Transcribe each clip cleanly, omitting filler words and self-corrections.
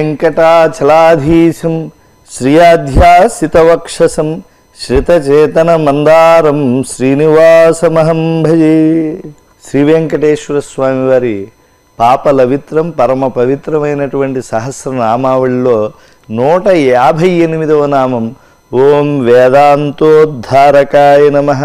శ్రీవేంకటాచలాధీశం శ్రియాధ్యాసితవక్షసం శ్రితచేతనమందారం శ్రీనివాసమహం భజే. శ్రీ వెంకటేశ్వర స్వామి వారి పాపలవిత్రం పరమ పవిత్రమైనటువంటి సహస్రనామావళిలో 158వ నామం ఓం వేదాంతోద్ధారకాయ నమః.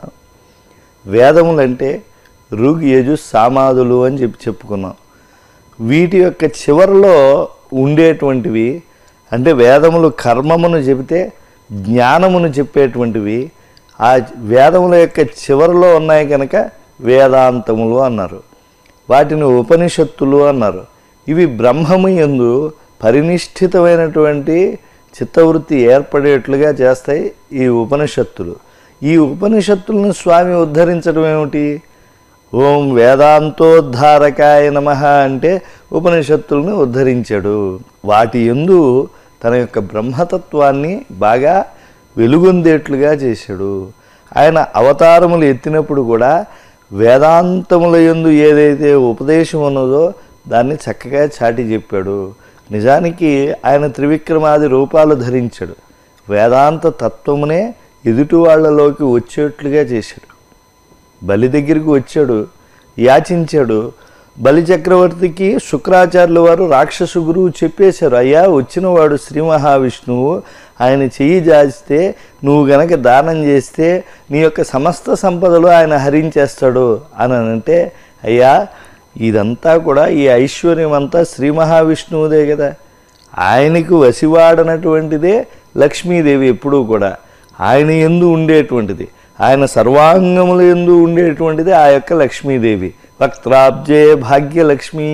వేదములంటే ఋగ్ యజు సామాదులు అని చెప్పుకున్నాం. వీటి యొక్క చివరిలో ఉండేటువంటివి అంటే వేదములు కర్మమును చెబితే జ్ఞానమును చెప్పేటువంటివి. ఆ వేదముల యొక్క చివరిలో ఉన్నాయి కనుక వేదాంతములు అన్నారు. వాటిని ఉపనిషత్తులు అన్నారు. ఇవి బ్రహ్మము యందు పరినిష్ఠితమైనటువంటి చిత్తవృత్తి ఏర్పడేట్లుగా చేస్తాయి ఈ ఉపనిషత్తులు. ఈ ఉపనిషత్తులను స్వామి ఉద్ధరించడం ఏమిటి? ఓం వేదాంతోద్ధారకాయ నమః అంటే ఉపనిషత్తులను ఉద్ధరించాడు. వాటి యందు తన యొక్క బ్రహ్మతత్వాన్ని బాగా వెలుగొందేట్లుగా చేశాడు. ఆయన అవతారములు ఎత్తినప్పుడు కూడా వేదాంతముల యందు ఏదైతే ఉపదేశం ఉన్నదో దాన్ని చక్కగా చాటి చెప్పాడు. నిజానికి ఆయన త్రివిక్రమాది రూపాలు ధరించాడు. వేదాంత తత్వమునే ఎదుటి వాళ్ళలోకి వచ్చేట్లుగా చేశాడు. బలి దగ్గరికి వచ్చాడు, యాచించాడు. బలి చక్రవర్తికి శుక్రాచార్యుల వారు రాక్షస గురువు చెప్పేశారు, అయ్యా వచ్చినవాడు శ్రీ మహావిష్ణువు, ఆయన చెయ్యి జాచితే నువ్వు గనక దానం చేస్తే నీ యొక్క సమస్త సంపదలు ఆయన హరించేస్తాడు అని అంటే, అయ్యా ఇదంతా కూడా ఈ ఐశ్వర్యం అంతా శ్రీ మహావిష్ణువుదే కదా, ఆయనకు వసివాడనటువంటిదే లక్ష్మీదేవి ఎప్పుడూ కూడా ఆయన యందు ఉండేటువంటిది, ఆయన సర్వాంగముల యందు ఉండేటువంటిది ఆ యొక్క లక్ష్మీదేవి. వక్త్రాబ్జే భాగ్యలక్ష్మీ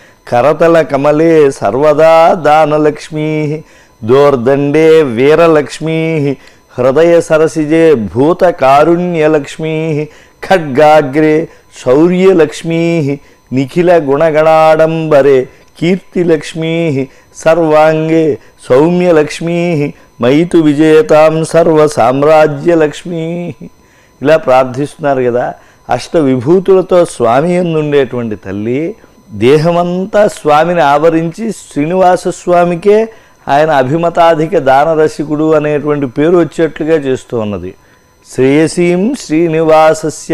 కరతల కమలే సర్వదా దానలక్ష్మీ దోర్దండే వీరలక్ష్మీ హృదయ సరసిజే భూతకారుణ్యలక్ష్మీ ఖడ్గాగ్రే శౌర్యలక్ష్మీ నిఖిల గుణగణాడంబరే కీర్తిలక్ష్మీ సర్వాంగే సౌమ్యలక్ష్మీ మైతు విజేతాం సర్వ సామ్రాజ్యలక్ష్మీ. ఇలా ప్రార్థిస్తున్నారు కదా. అష్ట విభూతులతో స్వామి యందు ఉండేటువంటి తల్లి దేహమంతా స్వామిని ఆవరించి శ్రీనివాస స్వామికే ఆయన అభిమతాధిక దానరసికుడు అనేటువంటి పేరు వచ్చేట్లుగా చేస్తూ ఉన్నది. శ్రేయసీం శ్రీనివాసస్య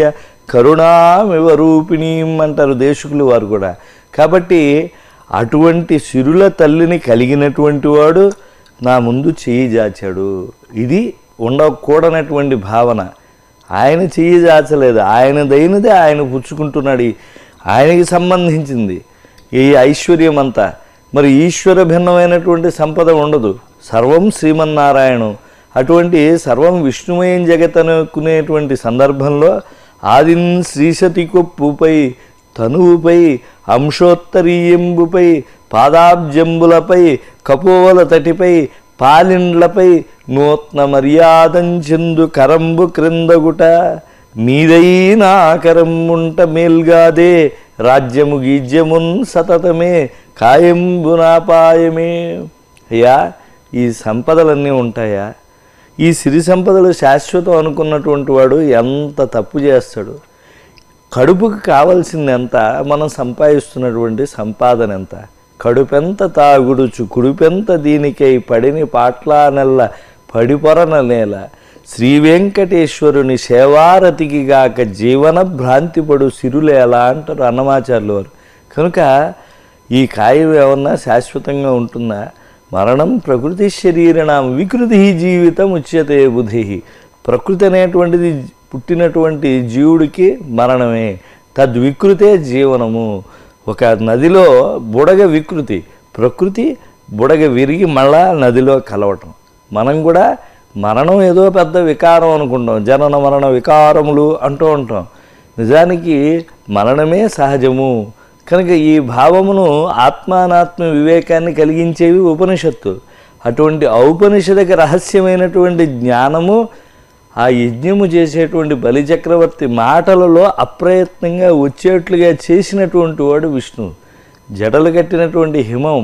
కరుణామివ రూపిణీం అంటారు దేశకులు వారు కూడా. కాబట్టి అటువంటి సిరుల తల్లిని కలిగినటువంటి వాడు నా ముందు చెయ్యి జాచాడు. ఇది ఉండకూడనటువంటి భావన. ఆయన చెయ్యి జాచలేదు, ఆయన దైనదే ఆయన పుచ్చుకుంటున్నాడు. ఆయనకి సంబంధించింది ఈ ఐశ్వర్యం అంతా. మరి ఈశ్వర భిన్నమైనటువంటి సంపద ఉండదు, సర్వం శ్రీమన్నారాయణం. అటువంటి సర్వం విష్ణుమయం జగత్ అనుకునేటువంటి సందర్భంలో ఆదిన్ శ్రీశతి కొప్పుపై తనువుపై అంశోత్తరీయంబుపై పాదాబ్జంబులపై కపోల తటిపై పాలిండ్లపై నూత్న మర్యాదంచెందు కరంబు క్రిందగుట నీదైనా కరంబుంట మేల్గాదే రాజ్యము గీజ్యమున్ సతతమే కాయంబునాపాయమే. అయ్యా ఈ సంపదలన్నీ ఉంటాయా? ఈ సిరి సంపదలు శాశ్వతం అనుకున్నటువంటి వాడు ఎంత తప్పు చేస్తాడు? కడుపుకు కావాల్సింది ఎంత, మనం సంపాదిస్తున్నటువంటి సంపాదన ఎంత? కడుపెంత తాగుడుచు కుడుపెంత దీనికై పడిని పాట్లా నెల్ల పడిపొరన నేల శ్రీ వెంకటేశ్వరుని సేవారతికి గాక జీవన భ్రాంతిపడు సిరులేలా అంటారు అన్నమాచార్యులు వారు. కనుక ఈ కాయం ఏమన్నా శాశ్వతంగా ఉంటుందా? మరణం ప్రకృతి శరీరణం వికృతి జీవితం ఉచ్యతే బుధి. ప్రకృతి అనేటువంటిది పుట్టినటువంటి జీవుడికి మరణమే, తద్వికృతే జీవనము. ఒక నదిలో బుడగ వికృతి, ప్రకృతి బుడగ విరిగి మళ్ళా నదిలో కలవటం. మనం కూడా మరణం ఏదో పెద్ద వికారం అనుకుంటాం, జనన మరణ వికారములు అంటూ ఉంటాం. నిజానికి మరణమే సహజము. కనుక ఈ భావమును ఆత్మానాత్మ వివేకాన్ని కలిగించేవి ఉపనిషత్తులు. అటువంటి ఔపనిషదిక రహస్యమైనటువంటి జ్ఞానము ఆ యజ్ఞము చేసేటువంటి బలిచక్రవర్తి మాటలలో అప్రయత్నంగా వచ్చేట్లుగా చేసినటువంటి వాడు విష్ణువు. జడలు కట్టినటువంటి హిమం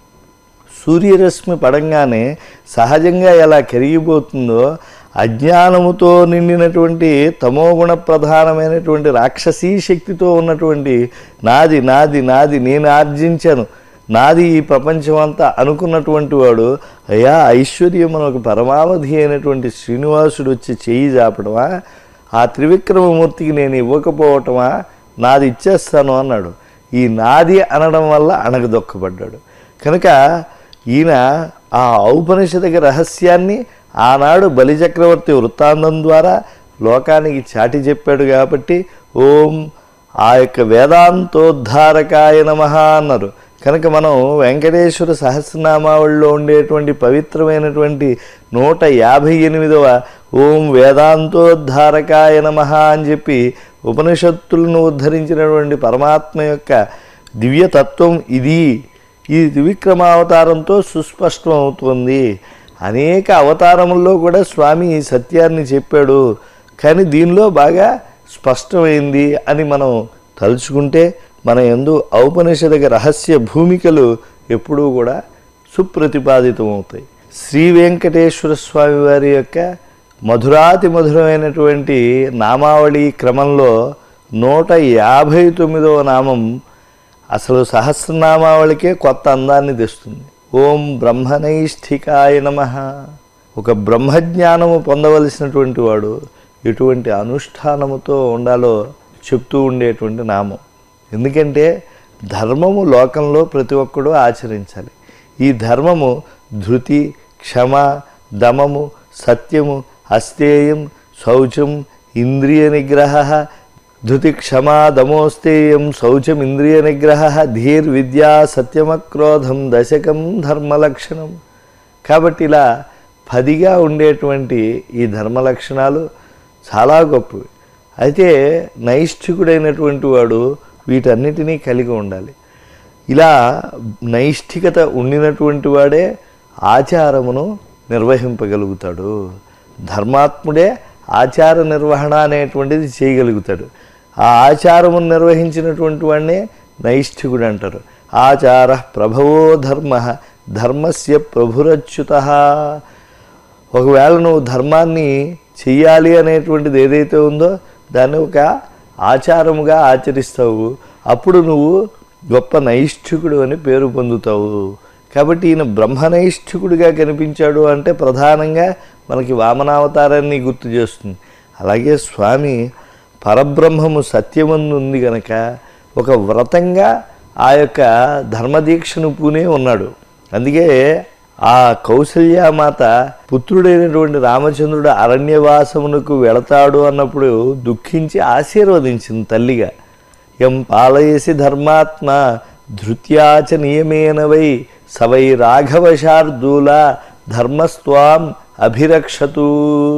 సూర్యరశ్మి పడంగానే సహజంగా ఎలా కరిగిపోతుందో అజ్ఞానముతో నిండినటువంటి తమోగుణ ప్రధానమైనటువంటి రాక్షసీ శక్తితో ఉన్నటువంటి నాది నాది నాది నేను ఆర్జించాను, నాది ఈ ప్రపంచం అంతా అనుకున్నటువంటి వాడు అయ్యా ఐశ్వర్యం మనకు పరమావధి అయినటువంటి శ్రీనివాసుడు వచ్చి చేయి చాపడమా, ఆ త్రివిక్రమమూర్తికి నేను ఇవ్వకపోవటమా, నాది ఇచ్చేస్తాను అన్నాడు. ఈ నాది అనడం వల్ల అణగదొక్కబడ్డాడు. కనుక ఈయన ఆ ఔపనిషదిక రహస్యాన్ని ఆనాడు బలిచక్రవర్తి వృత్తాంతం ద్వారా లోకానికి చాటి చెప్పాడు. కాబట్టి ఓం ఆ యొక్క వేదాంతోద్ధారకాయ నమః అన్నారు. కనుక మనం వెంకటేశ్వర సహస్రనామావళిలో ఉండేటువంటి పవిత్రమైనటువంటి 158వ ఓం వేదాంతోద్ధారకాయ నమః అని చెప్పి ఉపనిషత్తులను ఉద్ధరించినటువంటి పరమాత్మ యొక్క దివ్యతత్వం ఇది ఈ త్రివిక్రమావతారంతో సుస్పష్టం అవుతుంది. అనేక అవతారముల్లో కూడా స్వామి ఈ సత్యాన్ని చెప్పాడు, కానీ దీనిలో బాగా స్పష్టమైంది అని మనం తలుచుకుంటే మన యందు ఔపనిషదిక రహస్య భూమికలు ఎప్పుడూ కూడా సుప్రతిపాదితం అవుతాయి. శ్రీ వెంకటేశ్వర స్వామి వారి యొక్క మధురాతి మధురమైనటువంటి నామావళి క్రమంలో 159వ నామం అసలు సహస్రనామావళికే కొత్త అందాన్ని తెస్తుంది. ఓం బ్రహ్మనైష్ఠికాయ నమః. ఒక బ్రహ్మజ్ఞానము పొందవలసినటువంటి వాడు ఎటువంటి అనుష్ఠానముతో ఉండాలో చెప్తూ ఉండేటువంటి నామం. ఎందుకంటే ధర్మము లోకంలో ప్రతి ఒక్కడూ ఆచరించాలి. ఈ ధర్మము ధృతి, క్షమ, దమము, సత్యము, అస్తేయం, శౌచం, ఇంద్రియ నిగ్రహ. ధృతి క్షమా దమోస్తేయం శౌచం ఇంద్రియ నిగ్రహ ధీర్ విద్యా సత్యమక్రోధం దశకం ధర్మలక్షణం. కాబట్టి ఇలా 10గా ఉండేటువంటి ఈ ధర్మలక్షణాలు చాలా గొప్పవి. అయితే నైష్ఠికుడైనటువంటి వాడు వీటన్నిటినీ కలిగి ఉండాలి. ఇలా నైష్ఠికత ఉండినటువంటి వాడే ఆచారమును నిర్వహింపగలుగుతాడు. ధర్మాత్ముడే ఆచార నిర్వహణ అనేటువంటిది చేయగలుగుతాడు. ఆ ఆచారమును నిర్వహించినటువంటి వాడినే నైష్ఠికుడు అంటారు. ఆచార ప్రభవో ధర్మ ధర్మస్య ప్రభురచ్యుత. ఒకవేళ నువ్వు ధర్మాన్ని చెయ్యాలి అనేటువంటిది ఏదైతే ఉందో దాన్ని ఒక ఆచారముగా ఆచరిస్తావు, అప్పుడు నువ్వు గొప్ప నైష్ఠికుడు అని పేరు పొందుతావు. కాబట్టి ఈయన బ్రహ్మనైష్ఠికుడిగా కనిపించాడు అంటే ప్రధానంగా మనకి వామనావతారాన్ని గుర్తు చేస్తుంది. అలాగే స్వామి పరబ్రహ్మము సత్యమందు ఉంది కనుక ఒక వ్రతంగా ఆ యొక్క ధర్మదీక్షను పూనే ఉన్నాడు. అందుకే ఆ కౌసల్యామాత పుత్రుడైనటువంటి రామచంద్రుడు అరణ్యవాసమునకు వెళతాడు అన్నప్పుడు దుఃఖించి ఆశీర్వదించింది తల్లిగా. యం పాలయసి ధర్మాత్మ ధృత్యాచ నియమేన వై సవై రాఘవశార్దూల ధర్మస్వాం అభిరక్షతు.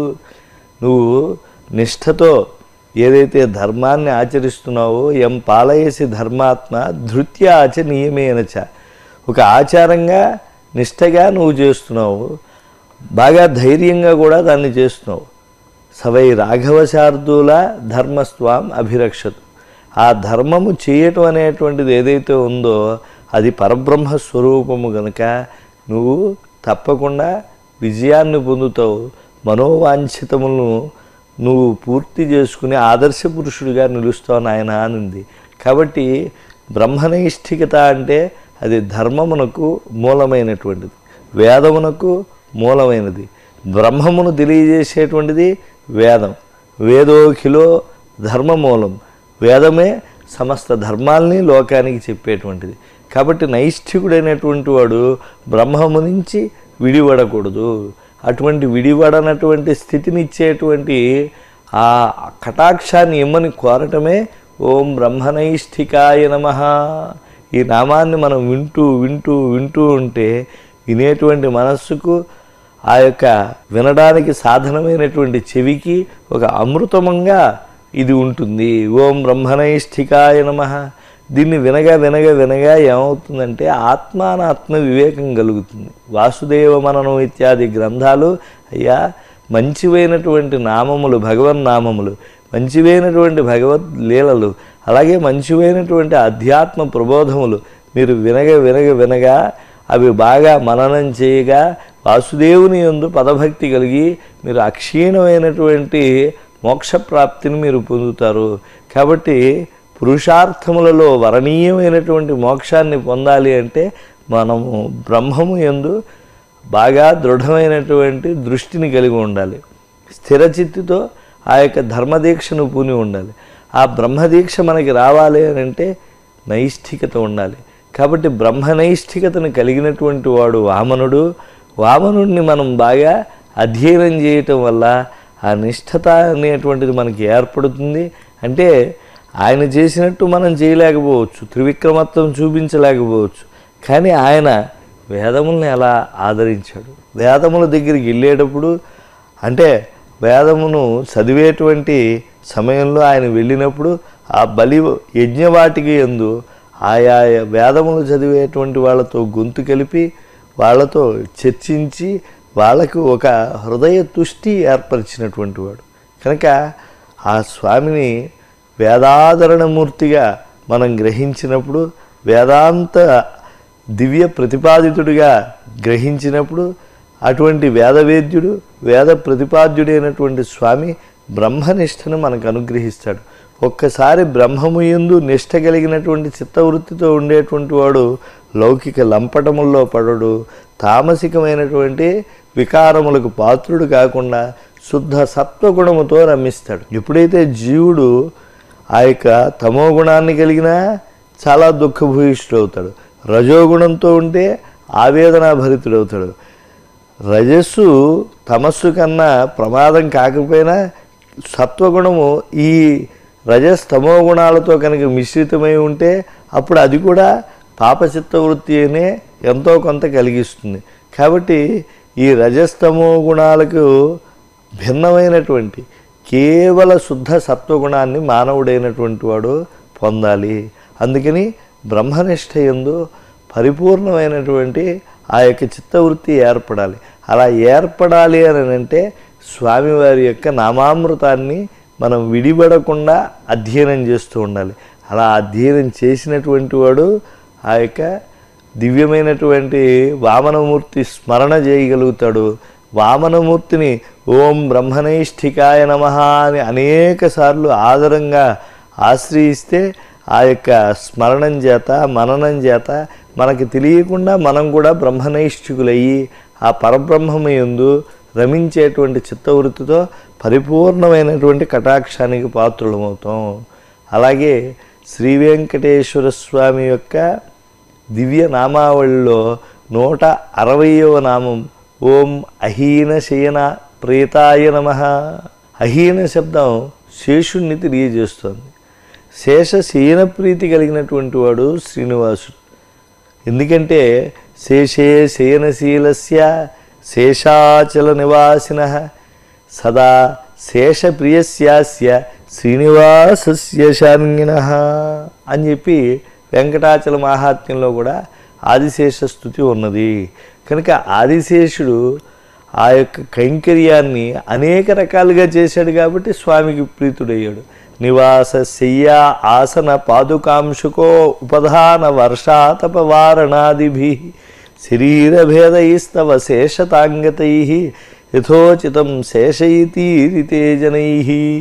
నువ్వు నిష్ఠతో ఏదైతే ధర్మాన్ని ఆచరిస్తున్నావో యం పాలయసి ధర్మాత్మ ధృత్యాచ నియమేనచ, ఒక ఆచారంగా నిష్ఠగా నువ్వు చేస్తున్నావు, బాగా ధైర్యంగా కూడా దాన్ని చేస్తున్నావు. సవై రాఘవశార్దూల ధర్మస్వాం అభిరక్షతు. ఆ ధర్మము చేయటం అనేటువంటిది ఏదైతే ఉందో అది పరబ్రహ్మ స్వరూపము కనుక నువ్వు తప్పకుండా విజయాన్ని పొందుతావు. మనోవాంఛితములను నువ్వు పూర్తి చేసుకుని ఆదర్శ పురుషుడిగా నిలుస్తావు నాయన అనింది. కాబట్టి బ్రహ్మనైష్ఠికత అంటే అది ధర్మమునకు మూలమైనటువంటిది, వేదమునకు మూలమైనది. బ్రహ్మమును తెలియజేసేటువంటిది వేదం. వేదోఖిలో ధర్మమూలం. వేదమే సమస్త ధర్మాల్ని లోకానికి చెప్పేటువంటిది. కాబట్టి నైష్ఠికుడైనటువంటి వాడు బ్రహ్మము నుంచి విడివడకూడదు. అటువంటి విడివడనటువంటి స్థితిని ఇచ్చేటువంటి ఆ కటాక్షాన్ని ఇమ్మని కోరటమే ఓం బ్రహ్మనైష్ఠికాయ నమః. ఈ నామాన్ని మనం వింటూ వింటూ వింటూ ఉంటే వినేటువంటి మనస్సుకు ఆ యొక్క వినడానికి సాధనమైనటువంటి చెవికి ఒక అమృతమంగా ఇది ఉంటుంది. ఓం బ్రహ్మనైష్ఠికాయ నమః. దీన్ని వినగా వినగా వినగా ఏమవుతుందంటే ఆత్మానాత్మ వివేకం కలుగుతుంది. వాసుదేవ మననం ఇత్యాది గ్రంథాలు అయ్యా మంచివైనటువంటి నామములు, భగవన్నామములు, మంచివైనటువంటి భగవద్ లీలలు, అలాగే మంచివైనటువంటి అధ్యాత్మ ప్రబోధములు మీరు వినగా వినగా వినగా అవి బాగా మననం చేయగా వాసుదేవుని యందు పదభక్తి కలిగి మీరు అక్షీణమైనటువంటి మోక్షప్రాప్తిని మీరు పొందుతారు. కాబట్టి పురుషార్థములలో వరణీయమైనటువంటి మోక్షాన్ని పొందాలి అంటే మనము బ్రహ్మము యందు బాగా దృఢమైనటువంటి దృష్టిని కలిగి ఉండాలి. స్థిరచిత్తుతో ఆ యొక్క ధర్మదీక్షను పూని ఉండాలి. ఆ బ్రహ్మదీక్ష మనకి రావాలి అని అంటే నైష్ఠికత ఉండాలి. కాబట్టి బ్రహ్మనైష్ఠికతను కలిగినటువంటి వాడు వామనుడు. వామనుడిని మనం బాగా అధ్యయనం చేయటం వల్ల ఆ నిష్ఠత అనేటువంటిది మనకి ఏర్పడుతుంది. అంటే ఆయన చేసినట్టు మనం చేయలేకపోవచ్చు, త్రివిక్రమత్వం చూపించలేకపోవచ్చు, కానీ ఆయన వేదములను ఎలా ఆదరించాడు. వేదముల దగ్గరికి వెళ్ళేటప్పుడు అంటే వేదమును చదివేటువంటి సమయంలో ఆయన వెళ్ళినప్పుడు ఆ బలి యజ్ఞవాటికి యందు ఆయా వేదములు చదివేటువంటి వాళ్ళతో గొంతు కలిపి వాళ్ళతో చర్చించి వాళ్ళకు ఒక హృదయ తుష్టి ఏర్పరిచినటువంటి వాడు. కనుక ఆ స్వామిని వేదాదరణమూర్తిగా మనం గ్రహించినప్పుడు, వేదాంత దివ్య ప్రతిపాదితుడిగా గ్రహించినప్పుడు అటువంటి వేదవేద్యుడు వేద ప్రతిపాద్యుడైనటువంటి స్వామి బ్రహ్మనిష్టను మనకు అనుగ్రహిస్తాడు. ఒక్కసారి బ్రహ్మము యందు నిష్ట కలిగినటువంటి చిత్తవృత్తితో ఉండేటువంటి వాడు లౌకిక లంపటముల్లో పడడు, తామసికమైనటువంటి వికారములకు పాత్రుడు కాకుండా శుద్ధ సత్వగుణముతో రమిస్తాడు. ఎప్పుడైతే జీవుడు ఆ యొక్క తమో గుణాన్ని కలిగినా చాలా దుఃఖభూయిష్ఠుడవుతాడు, రజోగుణంతో ఉంటే ఆవేదనాభరితుడవుతాడు. రజస్సు తమస్సు కన్నా ప్రమాదం కాకపోయినా సత్వగుణము ఈ రజస్తమో గుణాలతో కనుక మిశ్రితమై ఉంటే అప్పుడు అది కూడా పాపచిత్త వృత్తి అనే ఎంతో కొంత కలిగిస్తుంది. కాబట్టి ఈ రజస్తమో గుణాలకు భిన్నమైనటువంటి కేవల శుద్ధ సత్వగుణాన్ని మానవుడైనటువంటి వాడు పొందాలి. అందుకని బ్రహ్మనిష్ట యందు పరిపూర్ణమైనటువంటి ఆ యొక్క చిత్తవృత్తి ఏర్పడాలి. అలా ఏర్పడాలి అని అంటే స్వామివారి యొక్క నామామృతాన్ని మనం విడిపడకుండా అధ్యయనం చేస్తూ ఉండాలి. అలా అధ్యయనం చేసినటువంటి వాడు ఆ యొక్క దివ్యమైనటువంటి వామనమూర్తి స్మరణ చేయగలుగుతాడు. వామనమూర్తిని ఓం బ్రహ్మనైష్ఠికాయ నమః అని అనేక సార్లు ఆదరంగా ఆశ్రయిస్తే ఆ యొక్క స్మరణం చేత మననం చేత మనకి తెలియకుండా మనం కూడా బ్రహ్మనైష్ఠికులయ్యి ఆ పరబ్రహ్మము యందు రమించేటువంటి చిత్తవృత్తితో పరిపూర్ణమైనటువంటి కటాక్షానికి పాత్రులమవుతాం. అలాగే శ్రీ వెంకటేశ్వర స్వామి యొక్క దివ్య నామావళిలో 160వ నామం ఓం అహీన శయన ప్రేతాయ నమః. అహీన శబ్దం శేషుణ్ణి తెలియజేస్తోంది. శేష శయన ప్రీతి కలిగినటువంటి వాడు శ్రీనివాసుడు. ఎందుకంటే శేషే శయనశీలస్య శేషాచల నివాసినః సదా శేషప్రియస్యాస్య శ్రీనివాసస్య శార్ంగిణః అని చెప్పి వెంకటాచల మహాత్మ్యంలో కూడా ఆదిశేష స్తుతి ఉన్నది. కనుక ఆదిశేషుడు ఆ యొక్క కైంకర్యాన్ని అనేక రకాలుగా చేశాడు కాబట్టి స్వామికి ప్రీతుడయ్యాడు. నివాస శయ్య ఆసన పాదుకాంశుకో ఉపధాన వర్షాతపవారణాదిభి శరీరభేదైస్తవ శేషతాంగతై యథోచితం శేషయితీరితే జనై.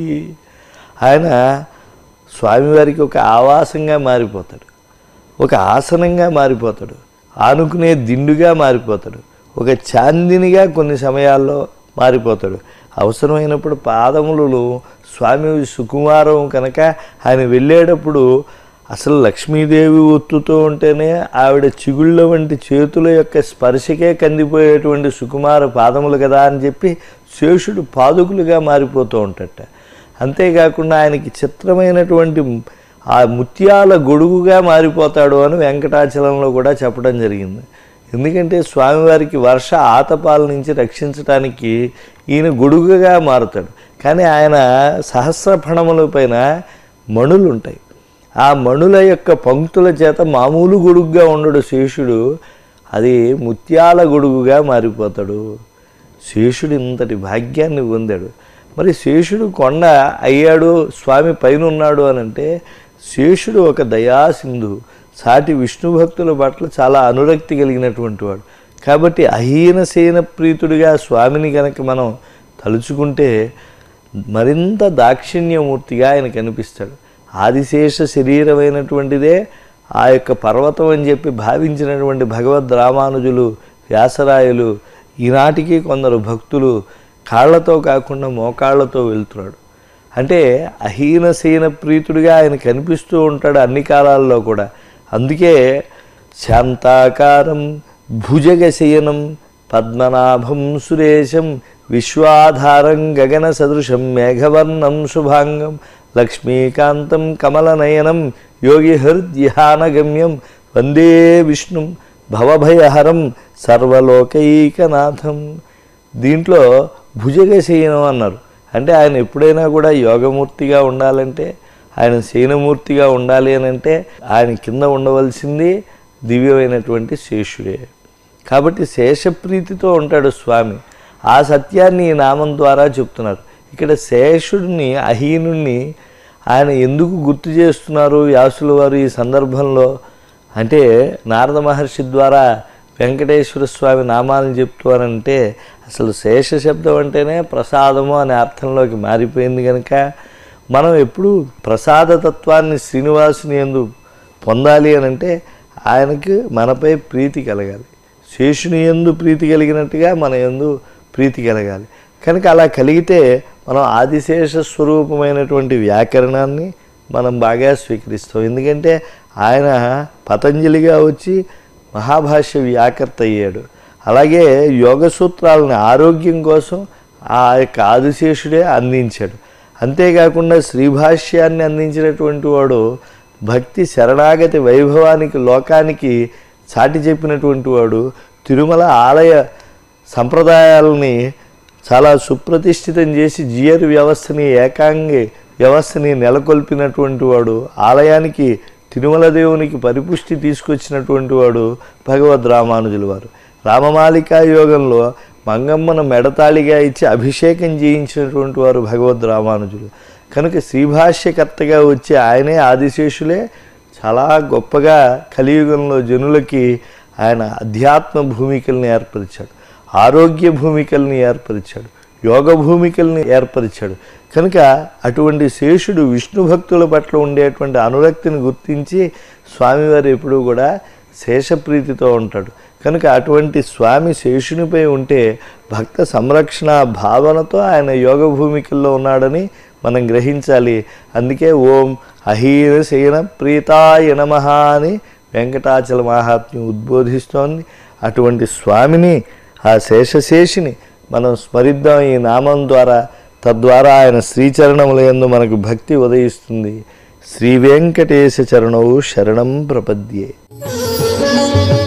ఆయన స్వామివారికి ఒక ఆవాసంగా మారిపోతాడు, ఒక ఆసనంగా మారిపోతాడు, ఆనుకునే దిండుగా మారిపోతాడు, ఒక చాందినిగా కొన్ని సమయాల్లో మారిపోతాడు. అవసరమైనప్పుడు పాదములు స్వామి సుకుమారం కనుక ఆయన వెళ్ళేటప్పుడు అసలు లక్ష్మీదేవి ఒత్తుతో ఉంటేనే ఆవిడ చిగుళ్ళ వంటి చేతుల యొక్క స్పర్శకే కందిపోయేటువంటి సుకుమార పాదములు కదా అని చెప్పి శేషుడు పాదుకులుగా మారిపోతూ ఉంటాడట. అంతేకాకుండా ఆయనకి చిత్రమైనటువంటి ఆ ముత్యాల గొడుగుగా మారిపోతాడు అని వెంకటాచలంలో కూడా చెప్పడం జరిగింది. ఎందుకంటే స్వామివారికి వర్ష ఆతపాల నుంచి రక్షించడానికి ఈయన గొడుగుగా మారుతాడు. కానీ ఆయన సహస్ర ఫణముల పైన మణులు ఉంటాయి. ఆ మణుల యొక్క పంక్తుల చేత మామూలు గొడుగుగా ఉండడు శేషుడు, అది ముత్యాల గొడుగుగా మారిపోతాడు. శేషుడు ఇంతటి భాగ్యాన్ని పొందాడు. మరి శేషుడు కొండ అయ్యాడు, స్వామి పైన ఉన్నాడు అని అంటే శేషుడు ఒక దయాసింధు, సాటి విష్ణు భక్తుల పట్ల చాలా అనురక్తి కలిగినటువంటి వాడు. కాబట్టి అహీనసేన ప్రీతుడిగా స్వామిని కనుక మనం తలుచుకుంటే మరింత దాక్షిణ్యమూర్తిగా ఆయన కనిపిస్తాడు. ఆదిశేష శరీరమైనటువంటిదే ఆ యొక్క పర్వతం అని చెప్పి భావించినటువంటి భగవద్ రామానుజులు, వ్యాసరాయలు, ఈనాటికి కొందరు భక్తులు కాళ్లతో కాకుండా మోకాళ్లతో వెళ్తున్నాడు. అంటే అహీనశీన ప్రీతుడిగా ఆయన కనిపిస్తూ ఉంటాడు అన్ని కాలాల్లో కూడా. అందుకే శాంతాకారం భుజగశయనం పద్మనాభం సురేశం విశ్వాధారం గగన సదృశం మేఘవర్ణం శుభాంగం లక్ష్మీకాంతం కమలనయనం యోగి హృద్యానగమ్యం వందే విష్ణుం భవభయహరం సర్వలోకైకనాథం. దీంట్లో భుజగశయనం అన్నారు. అంటే ఆయన ఎప్పుడైనా కూడా యోగమూర్తిగా ఉండాలంటే, ఆయన శయనమూర్తిగా ఉండాలి అని అంటే ఆయన కింద ఉండవలసింది దివ్యమైనటువంటి శేషుడే. కాబట్టి శేషప్రీతితో ఉంటాడు స్వామి. ఆ సత్యాన్ని ఈ నామం ద్వారా చెప్తున్నారు. ఇక్కడ శేషుడిని, అహీనుణ్ణి ఆయన ఎందుకు గుర్తు చేస్తున్నారు వ్యాసుల వారు ఈ సందర్భంలో అంటే, నారద మహర్షి ద్వారా వెంకటేశ్వర స్వామి నామాలను చెప్తారంటే అసలు శేష శబ్దం అంటేనే ప్రసాదము అనే అర్థంలోకి మారిపోయింది కనుక మనం ఎప్పుడు ప్రసాదతత్వాన్ని శ్రీనివాసుని యందు పొందాలి అని అంటే ఆయనకు మనపై ప్రీతి కలగాలి. శేషుని యందు ప్రీతి కలిగినట్టుగా మన యందు ప్రీతి కలగాలి. కనుక అలా కలిగితే మనం ఆదిశేష స్వరూపమైనటువంటి వ్యాకరణాన్ని మనం బాగా స్వీకరిస్తాం. ఎందుకంటే ఆయన పతంజలిగా వచ్చి మహాభాష్య వ్యాకర్త అయ్యాడు. అలాగే యోగ సూత్రాలను ఆరోగ్యం కోసం ఆ యొక్క ఆదిశేషుడే అందించాడు. అంతేకాకుండా శ్రీభాష్యాన్ని అందించినటువంటి వాడు భక్తి శరణాగతి వైభవానికి లోకానికి చాటి చెప్పినటువంటి వాడు. తిరుమల ఆలయ సంప్రదాయాలని చాలా సుప్రతిష్ఠితం చేసి జియర్ వ్యవస్థని, ఏకాంగి వ్యవస్థని నెలకొల్పినటువంటి వాడు. ఆలయానికి తిరుమల దేవునికి పరిపుష్టి తీసుకొచ్చినటువంటి వాడు భగవద్ రామానుజుల వారు. రామమాలికా యోగంలో మంగమ్మను మెడతాళిగా ఇచ్చి అభిషేకం చేయించినటువంటి వారు భగవద్ రామానుజులు. కనుక శ్రీభాష్యకర్తగా వచ్చి ఆయనే ఆదిశేషులే చాలా గొప్పగా కలియుగంలో జనులకి ఆయన అధ్యాత్మ భూమికల్ని ఏర్పరిచాడు, ఆరోగ్య భూమికల్ని ఏర్పరిచాడు, యోగ భూమికల్ని ఏర్పరిచాడు. కనుక అటువంటి శేషుడు విష్ణు భక్తుల పట్ల ఉండేటువంటి అనురక్తిని గుర్తించి స్వామివారు ఎప్పుడూ కూడా శేషప్రీతితో ఉంటాడు. కనుక అటువంటి స్వామి శేషునిపై ఉంటే భక్త సంరక్షణ భావనతో ఆయన యోగ భూమికల్లో ఉన్నాడని మనం గ్రహించాలి. అందుకే ఓం అహీన శయన ప్రీతాయ నమః అని వెంకటాచల మహాత్మ్యం ఉద్బోధిస్తోంది. అటువంటి స్వామిని, ఆ శేషశేషిని మనం స్మరిద్దాం ఈ నామం ద్వారా. తద్వారా ఆయన శ్రీచరణముల యందు మనకు భక్తి ఉదయిస్తుంది. శ్రీ వెంకటేశ చరణౌ శరణం ప్రపద్యే.